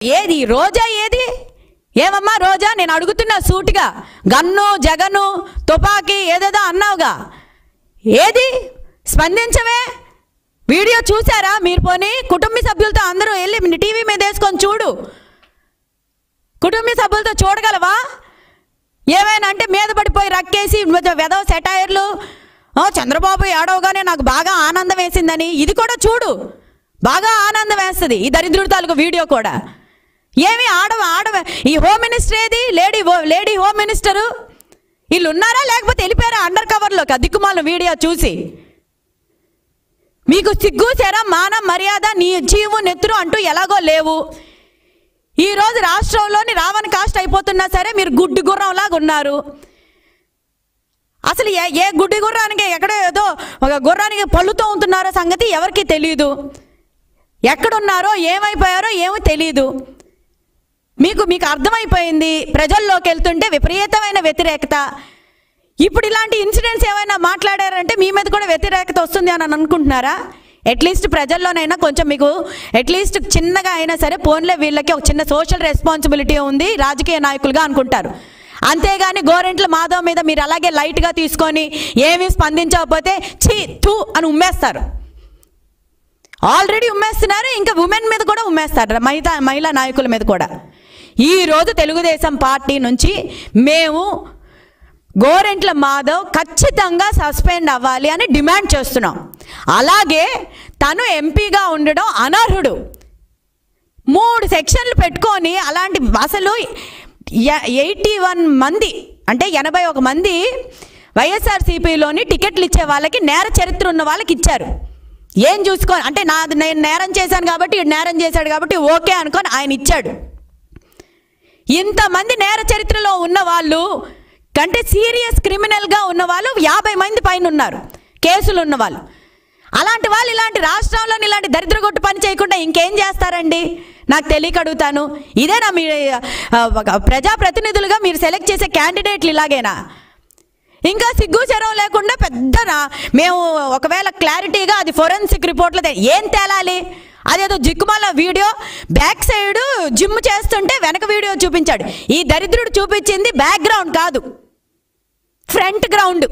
ఏది రోజా? ఏది? ఏమమ్మా రోజా, నేను అడుగుతున్నా సూటిగా. గన్ను, జగను, తుపాకీ ఏదేదో అన్నావుగా, ఏది? స్పందించవే. వీడియో చూసారా మీరు? పోనీ కుటుంబ సభ్యులతో అందరూ వెళ్ళి టీవీ మీద వేసుకొని చూడు. కుటుంబ సభ్యులతో చూడగలవా? ఏమైనా అంటే మీద పడిపోయి రక్కేసి వెదవ సెటైర్లు, చంద్రబాబు ఏడవగానే నాకు బాగా ఆనందం వేసిందని, ఇది కూడా చూడు, బాగా ఆనందం వేస్తుంది ఈ దరిద్రుడి తాలూకు వీడియో కూడా. ఏమి ఆడవ ఈ హోమ్ మినిస్టర్ ఏది? లేడీ హోమ్ మినిస్టరు వీళ్ళు ఉన్నారా లేకపోతే వెళ్ళిపోయారా అండర్ కవర్లోకి? దిక్కుమాల వీడియో చూసి మీకు సిగ్గు, శర, మానం, మర్యాద, నీ జీవు నెత్తురు అంటూ ఎలాగో లేవు. ఈరోజు రాష్ట్రంలోని రావణ కాస్ట్ అయిపోతున్నా సరే మీరు గుడ్డి గుర్రంలాగా ఉన్నారు. అసలు ఏ గుడ్డి గుర్రానికి ఎక్కడో ఏదో ఒక గుర్రానికి పళ్ళుతో ఉంటున్నారో సంగతి ఎవరికి తెలియదు. ఎక్కడున్నారో ఏమైపోయారో ఏమో తెలియదు. మీకు అర్థమైపోయింది. ప్రజల్లోకి వెళ్తుంటే విపరీతమైన వ్యతిరేకత. ఇప్పుడు ఇలాంటి ఇన్సిడెంట్స్ ఏమైనా మాట్లాడారంటే మీ మీద కూడా వ్యతిరేకత వస్తుంది అని అనుకుంటున్నారా? అట్లీస్ట్ ప్రజల్లోనైనా కొంచెం మీకు అట్లీస్ట్ చిన్నగా అయినా సరే పోన్లే వీళ్ళకి ఒక చిన్న సోషల్ రెస్పాన్సిబిలిటీ ఉంది రాజకీయ నాయకులుగా అనుకుంటారు. అంతేగాని గోరెంట్ల మాధవ్ మీద మీరు అలాగే లైట్గా తీసుకొని ఏమీ స్పందించకపోతే ఛీ థూ అని ఉమ్మేస్తారు. ఆల్రెడీ ఉమ్మేస్తున్నారు, ఇంకా ఉమెన్ మీద కూడా ఉమ్మేస్తారు, మహిళా నాయకుల మీద కూడా. ఈరోజు తెలుగుదేశం పార్టీ నుంచి మేము గోరెంట్ల మాధవ్ ఖచ్చితంగా సస్పెండ్ అవ్వాలి అని డిమాండ్ చేస్తున్నాం. అలాగే తను ఎంపీగా ఉండడం అనర్హుడు. 3 సెక్షన్లు పెట్టుకొని అలాంటి అసలు 81 మంది అంటే 81 మంది వైఎస్ఆర్సీపీలోని టికెట్లు ఇచ్చే వాళ్ళకి నేర చరిత్ర ఉన్న వాళ్ళకి ఇచ్చారు. ఏం చూసుకోని అంటే నేను నేరం చేశాను కాబట్టి నేరం చేశాడు కాబట్టి ఓకే అనుకొని ఆయన ఇచ్చాడు. ఇంతమంది నేర చరిత్రలో ఉన్న వాళ్ళు కంటే సీరియస్ క్రిమినల్గా ఉన్న వాళ్ళు 50 మంది పైన ఉన్నారు, కేసులు ఉన్న వాళ్ళు. అలాంటి వాళ్ళు ఇలాంటి రాష్ట్రంలో ఇలాంటి దరిద్రగొట్టు పని చేయకుండా ఇంకేం చేస్తారండి? నాకు తెలియక అడుగుతాను. ఇదేనా మీ ప్రజాప్రతినిధులుగా మీరు సెలెక్ట్ చేసే క్యాండిడేట్లు ఇలాగేనా? ఇంకా సిగ్గు చెరవ లేకుండా పెద్దనా మేము ఒకవేళ క్లారిటీగా అది ఫోరెన్సిక్ రిపోర్ట్లో ఏం తేలాలి? అదేదో జిక్కుమాల వీడియో బ్యాక్ సైడ్ జిమ్ చేస్తుంటే వెనక వీడియో చూపించాడు. ఈ దరిద్రుడు చూపించింది బ్యాక్గ్రౌండ్ కాదు, ఫ్రంట్ గ్రౌండ్.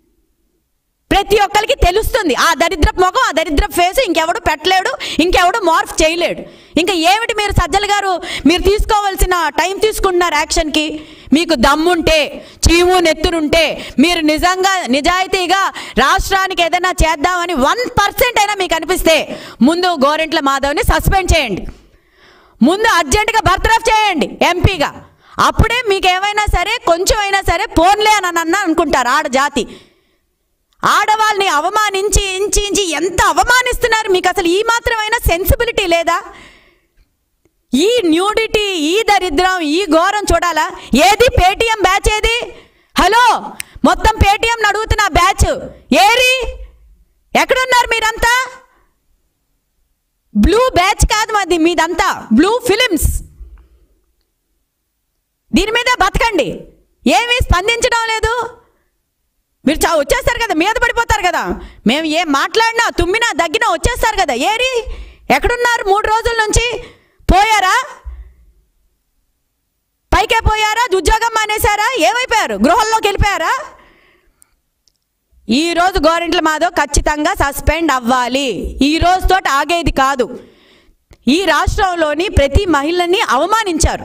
ప్రతి ఒక్కరికి తెలుస్తుంది ఆ దరిద్ర ముఖం, ఆ దరిద్ర ఫేస్ ఇంకెవడు పెట్టలేడు, ఇంకెవడు మార్ఫ్ చేయలేడు. ఇంకా ఏమిటి మీరు సజ్జల గారు మీరు తీసుకోవాల్సిన టైం తీసుకుంటున్నారు యాక్షన్కి? మీకు దమ్ముంటే, చీము నెత్తురుంటే, మీరు నిజంగా నిజాయితీగా రాష్ట్రానికి ఏదైనా చేద్దామని 1% అయినా మీకు అనిపిస్తే ముందు గోరెంట్ల మాధవ్ని సస్పెండ్ చేయండి, ముందు అర్జెంటుగా బర్తరఫ్ చేయండి ఎంపీగా. అప్పుడే మీకు ఏమైనా సరే కొంచెం అయినా సరే పోన్లే అని అనుకుంటారు ఆడజాతి. ఆడవాళ్ళని అవమానించి ఇంచి ఎంత అవమానిస్తున్నారు. మీకు అసలు ఈ మాత్రమైనా సెన్సిబిలిటీ లేదా? ఈ న్యూడిటీ, ఈ దరిద్రం, ఈ ఘోరం చూడాలా? ఏది పేటీఎం బ్యాచ్ ఏది? హలో, మొత్తం పేటీఎం అడుగుతున్న బ్యాచ్ ఏరి? ఎక్కడున్నారు మీరంతా? బ్లూ బ్యాచ్ కాదు మాది, మీదంతా బ్లూ ఫిలిమ్స్. దీని మీద బతకండి. ఏమీ స్పందించడం లేదు. మీరు వచ్చేస్తారు కదా, మీద పడిపోతారు కదా. మేము ఏం మాట్లాడినా తుమ్మినా దగ్గినా వచ్చేస్తారు కదా. ఏరి? ఎక్కడున్నారు? 3 రోజుల నుంచి పోయారా? పైకే పోయారా? ఉద్యోగం మానేశారా? ఏమైపోయారు? గృహంలోకి వెళ్ళిపోయారా? ఈరోజు గోరెంట్ల మాధవ్ ఖచ్చితంగా సస్పెండ్ అవ్వాలి. ఈ రోజుతో ఆగేది కాదు. ఈ రాష్ట్రంలోని ప్రతి మహిళని అవమానించారు.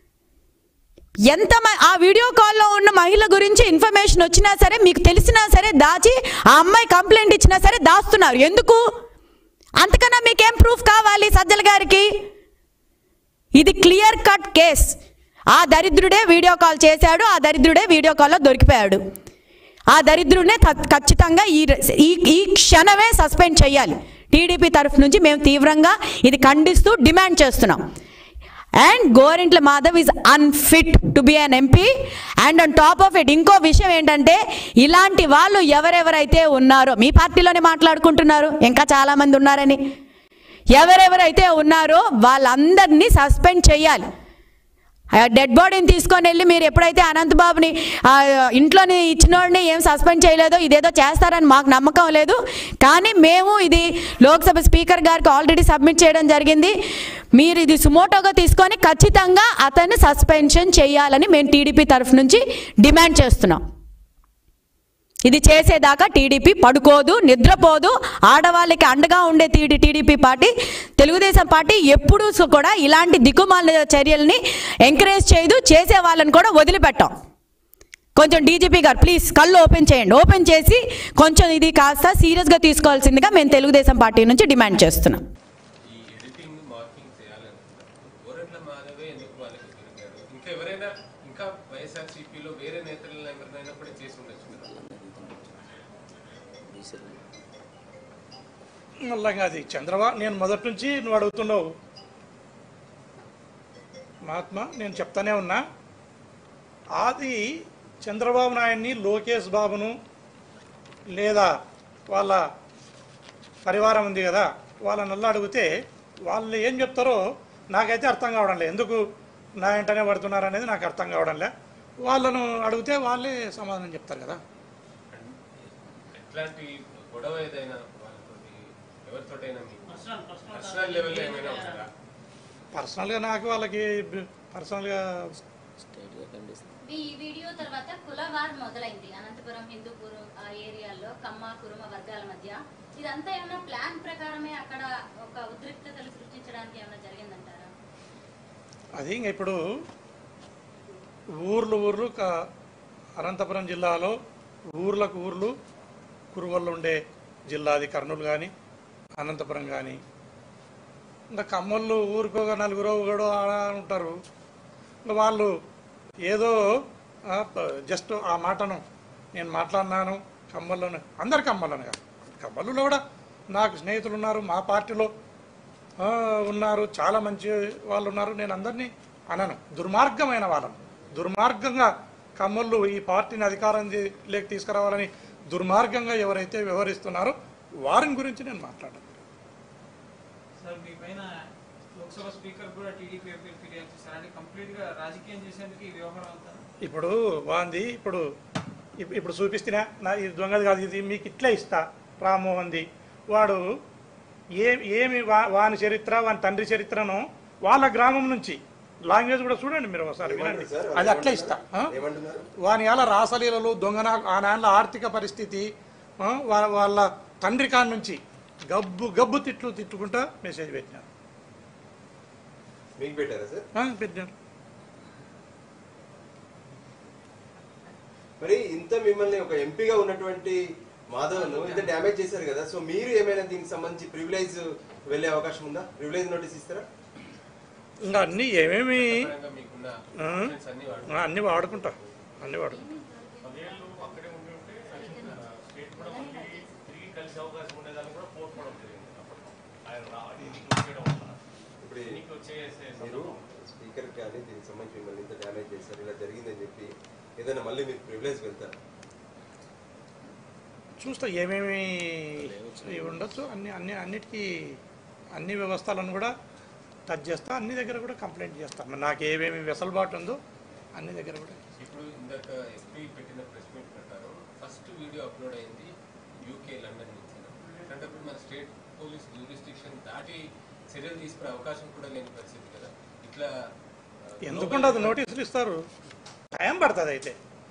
ఆ వీడియో కాల్లో ఉన్న మహిళ గురించి ఇన్ఫర్మేషన్ వచ్చినా సరే, మీకు తెలిసినా సరే దాచి ఆ అమ్మాయి కంప్లైంట్ ఇచ్చినా సరే దాస్తున్నారు. ఎందుకు? అంతకన్నా మీకేం ప్రూఫ్ కావాలి సజ్జల గారికి? ఇది క్లియర్ కట్ కేస్. ఆ దరిద్రుడే వీడియో కాల్ చేశాడు, ఆ దరిద్రుడే వీడియో కాల్లో దొరికిపోయాడు. ఆ దరిద్రుడినే ఖచ్చితంగా ఈ క్షణమే సస్పెండ్ చేయాలి. టీడీపీ తరఫు నుంచి మేము తీవ్రంగా ఇది ఖండిస్తూ డిమాండ్ చేస్తున్నాం. And Gorantla Madhav is unfit to be an MP. And on top of it ఇంకో విషయం ఏంటంటే, ఇలాంటి వాళ్ళు ఎవరెవరైతే ఉన్నారో, మీ పార్టీలోనే మాట్లాడుకుంటున్నారు ఇంకా చాలామంది ఉన్నారని, ఎవరెవరైతే ఉన్నారో వాళ్ళందరినీ సస్పెండ్ చేయాలి. డెడ్ బాడీని తీసుకొని వెళ్ళి మీరు ఎప్పుడైతే అనంతబాబుని ఇంట్లోని ఇచ్చినోడిని ఏం సస్పెండ్ చేయలేదో ఇదేదో చేస్తారని మాకు నమ్మకం లేదు. కానీ మేము ఇది లోక్సభ స్పీకర్ గారికి ఆల్రెడీ సబ్మిట్ చేయడం జరిగింది. మీరు ఇది సుమోటోగా తీసుకొని ఖచ్చితంగా అతన్ని సస్పెన్షన్ చేయాలని మేము టీడీపీ తరఫు నుంచి డిమాండ్ చేస్తున్నాం. ఇది చేసేదాకా టీడీపీ పడుకోదు, నిద్రపోదు. ఆడవాళ్ళకి అండగా ఉండే టీడీపీ పార్టీ, తెలుగుదేశం పార్టీ ఎప్పుడూ కూడా ఇలాంటి దిక్కుమాల చర్యల్ని ఎంకరేజ్ చేయదు, చేసే వాళ్ళని కూడా వదిలిపెట్టాం. కొంచెం డీజీపీ గారు ప్లీజ్ కళ్ళు ఓపెన్ చేయండి. ఓపెన్ చేసి కొంచెం ఇది కాస్త సీరియస్గా తీసుకోవాల్సిందిగా మేము తెలుగుదేశం పార్టీ నుంచి డిమాండ్ చేస్తున్నాం. మళ్ళీ అది చంద్రబాబు, నేను మొదటి నుంచి నువ్వు అడుగుతున్నావు మహాత్మా, నేను చెప్తానే ఉన్నా. అది చంద్రబాబు నాయుడిని, లోకేష్ బాబును లేదా వాళ్ళ పరివారం ఉంది కదా, వాళ్ళనల్లా అడిగితే వాళ్ళు ఏం చెప్తారో నాకైతే అర్థం కావడం లేదు. ఎందుకు నా వెంటనే పడుతున్నారు అనేది నాకు అర్థం కావడం లే. వాళ్ళను అడిగితే వాళ్ళే సమాధానం చెప్తారు కదా. పర్సనల్గా నాకు వాళ్ళకి పర్సనల్గా ఈ వీడియో తర్వాత కులవార్ మొదలైంది అనంతపురం, హిందూపూర్ ఆ ఏరియాలో కమ్మ కురుమ వర్గాల మధ్య. ఇదంతా ఏమైనా ప్లాన్ ప్రకారమే అక్కడ ఒక ఉద్రిక్తతలు సృష్టించడానికి ఏమైనా జరిగిందంటారా? అది ఇంకా ఇప్పుడు ఊర్లు అనంతపురం జిల్లాలో ఊర్లకు ఊర్లు కురువల్లో ఉండే జిల్లా, అది కర్నూలు కానీ అనంతపురం కానీ. ఇంకా కమ్మళ్ళు ఊరికోగా నలుగురో ఒకడో ఉంటారు. ఇంకా వాళ్ళు ఏదో జస్ట్ ఆ మాటను నేను మాట్లాడినాను కమ్మల్లోనే, అందరు కమ్మల్లోనే కాదు, కమ్మల్లో కూడా నాకు స్నేహితులు ఉన్నారు, మా పార్టీలో ఉన్నారు, చాలా మంచి వాళ్ళు ఉన్నారు. నేను అందరినీ అనను, దుర్మార్గమైన వాళ్ళను, దుర్మార్గంగా కమ్మళ్ళు ఈ పార్టీని అధికారం లేక తీసుకురావాలని దుర్మార్గంగా ఎవరైతే వ్యవహరిస్తున్నారో వారిని గురించి నేను మాట్లాడాను. సార్, మీ పైన లోక్సభ స్పీకర్ కూడా టీడీపీ ఎంపీలు ఫిర్యాదు చేశారంటే కంప్లీట్గా రాజకీయం చేసేందుకు ఈ వ్యవహారం అంతా. ఇప్పుడు వాంది ఇప్పుడు చూపిస్తున్నా, నా ఇది దొంగది కాదు, ఇది మీకు ఇట్లా ఇస్తా. రామ్మోహన్ది వాడు ఏమి వాని చరిత్ర, వాని తండ్రి చరిత్రను వాళ్ళ గ్రామం నుంచి లాంగ్వేజ్ కూడా చూడండి మీరు ఒకసారి వినండి, అది అట్లా ఇస్తా. వాని అలా రాసలీలలు, దొంగన ఆ నాన్న ఆర్థిక పరిస్థితి, వాళ్ళ తండ్రి కాడ నుంచి గబ్బు తిట్టుకుంటా మెసేజ్ పెట్టినారు. పెట్టినారు. మరి ఇంత మిమ్మల్ని ఒక ఎంపీగా ఉన్నటువంటి మాధవ్ను ఇంత డ్యామేజ్ చేశారు కదా, సో మీరు ఏమైనా దీనికి సంబంధించి ప్రివిలేజ్ వెళ్ళే అవకాశం ఉందా? ప్రివిలేజ్ నోటీస్ ఇస్తారా? ఇంకా అన్ని ఏమేమి అన్ని వాడుకుంటా, అన్ని వాడుకుంటా. మీరు స్పీకర్ కానీ దీనికి సంబంధించి మిమ్మల్ని ఇంత డ్యామేజ్ చేశారు, ఇలా జరిగిందని చెప్పి ఏదైనా మళ్ళీ మీరు ప్రివిలేజ్ వెళ్తారు? చూస్తా ఏమేమి ఉండొచ్చు, అన్నిటికీ అన్ని వ్యవస్థలను కూడా టచ్ చేస్తా, అన్ని దగ్గర కూడా కంప్లైంట్ చేస్తాను. నాకు ఏమేమి వెసలుబాటు ఉందో అన్ని దగ్గర కూడా. ఇప్పుడు ఇందాక ఎస్పీ పెట్టిన ప్రెస్ మీట్ ప్రకారం ఫస్ట్ వీడియో అప్లోడ్ అయింది యూకే లండన్ నుంచి. అంటే మన స్టేట్ పోలీస్ జ్యూరిస్డిక్షన్ దాటి చర్యలు తీసుకునే అవకాశం కూడా లేని పరిస్థితి కదా. ఇట్లా ఎందుకుండదు, నోటీసులు ఇస్తారు, టైం పడుతుంది, అయితే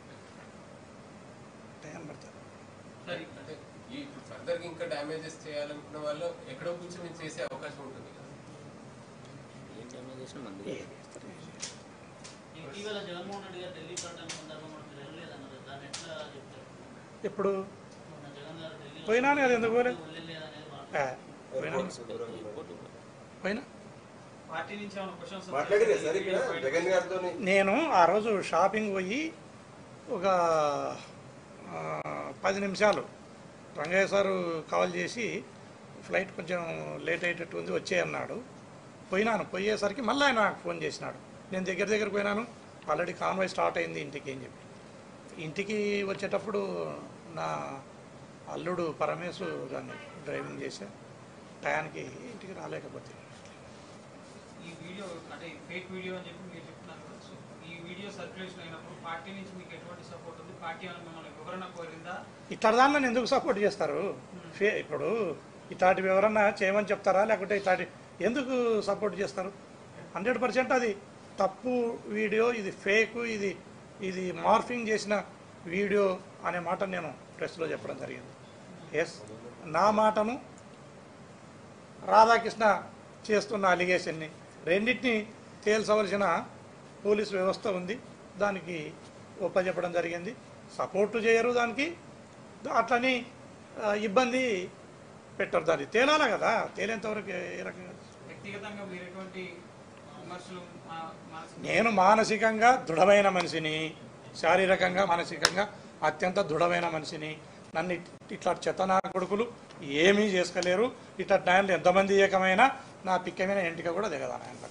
టైం పడుతుంది. అంటే ఇప్పుడు ఫర్దర్గా ఇంకా డ్యామేజెస్ చేయాలనుకున్న వాళ్ళు ఎక్కడో కూర్చొని చేసే అవకాశం ఉంటుంది కదా. ఎప్పుడు పోయినా అది ఎందుకు పోయినా నేను ఆ రోజు షాపింగ్ పోయి ఒక 10 నిమిషాలు రంగయ్య సారు కాల్ చేసి ఫ్లైట్ కొంచెం లేట్ అయ్యేటట్టు ఉంది వచ్చే అన్నాడు. పోయేసరికి మళ్ళీ ఆయన నాకు ఫోన్ చేసినాడు. నేను దగ్గర పోయినాను, ఆల్రెడీ కాన్వాయ్ స్టార్ట్ అయింది ఇంటికి అని చెప్పి. ఇంటికి వచ్చేటప్పుడు నా అల్లుడు పరమేశు దాన్ని డ్రైవింగ్ చేసా, టయానికి ఇంటికి రాలేకపోతే. ఈ వీడియో అంటే ఫేక్ వీడియో అని చెప్పి మీరు చెప్తున్నారు కదా, సో వీడియో సర్క్యులేషన్ అయినప్పుడు పార్టీ నుంచి మీకు ఎటువంటి సపోర్ట్ ఉంది? పార్టీ మిమ్మల్ని వివరణ కోరిందా? ఇట్లా దాన్ని ఎందుకు సపోర్ట్ చేస్తారు? ఇప్పుడు ఇట్లాంటి వివరణ చేయమని చెప్తారా, లేకుంటే ఇట్లాంటి ఎందుకు సపోర్ట్ చేస్తారు? 100% అది తప్పు వీడియో, ఇది ఫేక్, ఇది మార్ఫింగ్ చేసిన వీడియో అనే మాట నేను ప్రెస్లో చెప్పడం జరిగింది. ఎస్, నా మాటను రాధాకృష్ణ చేస్తున్న అలిగేషన్ని రెండింటినీ తేల్చవలసిన పోలీసు వ్యవస్థ ఉంది, దానికి ఒప్పజెప్పడం జరిగింది. సపోర్టు చేయరు దానికి, అట్లని ఇబ్బంది పెట్టరు. దాన్ని తేలాలా కదా, తేలేంతవరకు ఏ రకంగా? వ్యక్తిగతంగా మీరు ఎటువంటి విమర్శలు? నేను మానసికంగా దృఢమైన మనిషిని, శారీరకంగా మానసికంగా అత్యంత దృఢమైన మనిషిని. నన్ను ఇట్లా చెత్తనా కొడుకులు ఏమీ చేసుకోలేరు. ఇట్లా టైంలో ఎంతమంది ఏకమైనా నా పిక్కమైన ఎంటిక కూడా దిగదా ఆయనకు.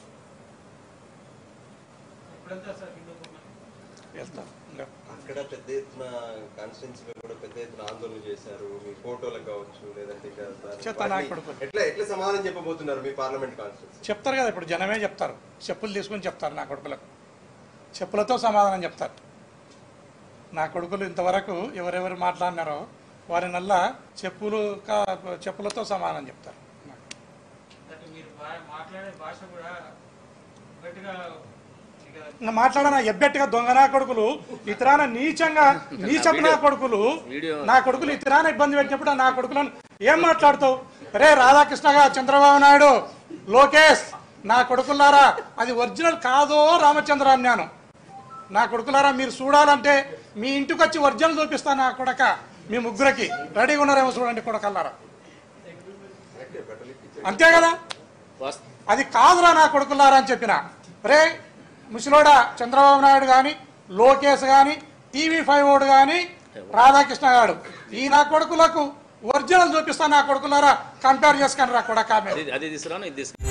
వెళ్తాను. అక్కడ పెద్ద ఎత్తున కాన్స్టిట్యున్సీలో కూడా పెద్ద ఎత్తున ఆందోళన చేశారు. మీ ఫోటోలకు కావచ్చు, లేదంటే ఎట్లా సమాధానం చెప్పబోతున్నారు మీ పార్లమెంట్ కాన్స్టిట్యున్సీ? చెప్తారు కదా, ఇప్పుడు జనమే చెప్తారు. చెప్పులు తీసుకుని చెప్తారు నా కొడుకులకు, చెప్పులతో సమాధానం చెప్తారు. నా కొడుకులు ఇంతవరకు ఎవరెవరు మాట్లాడినారో వారినల్లా చెప్పులతో సమాధానం చెప్తారు. మాట్లాడన ఎబ్బెట్టుగా దొంగనా కొడుకులు, ఇతరాన నీచపు నా కొడుకులు, నా కొడుకులు ఇతరాన ఇబ్బంది పెట్టినప్పుడు నా కొడుకులను ఏం మాట్లాడుతావు? రే రాధాకృష్ణగా, చంద్రబాబు నాయుడు, లోకేష్, నా కొడుకులారా అది ఒరిజినల్ కాదో రామచంద్ర అన్నాను. నా కొడుకులారా మీరు చూడాలంటే మీ ఇంటికి వచ్చి ఒరిజినల్ చూపిస్తాను. నా కొడక మీ ముగ్గురికి రెడీగా ఉన్నారేమో చూడండి కొడకల్లారా. అంతే కదా, అది కాదురా నా కొడుకులారా అని చెప్పిన. రే ముసలోడా చంద్రబాబు నాయుడు కానీ, లోకేష్ కానీ, TV5 ఓడు కానీ, రాధాకృష్ణ గారు, ఈ నా కొడుకులకు ఒరిజినల్ చూపిస్తాను. నా కొడుకులారా కంపేర్ చేసుకొని రా కొడక.